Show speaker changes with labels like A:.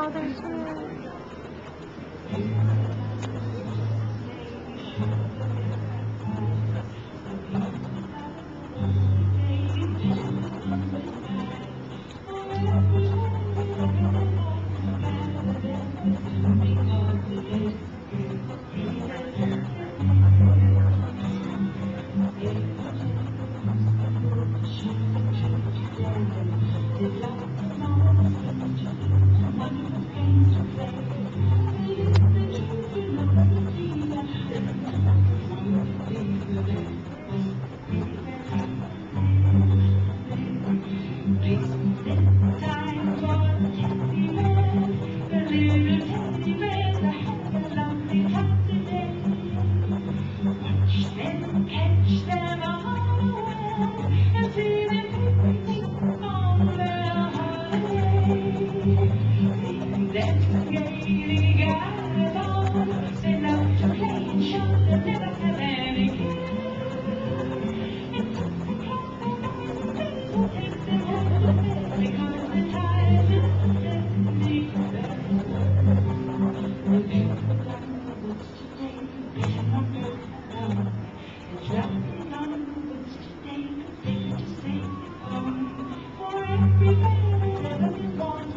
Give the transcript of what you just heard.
A: Oh, they're cute.
B: Catch them all and see them take on their holiday. Investigating guys on, say no to playing shows that never have any care. Intoxicating will take them home because the tide is deadly Dropping on the woods today, things to stay home. For every man that ever been born,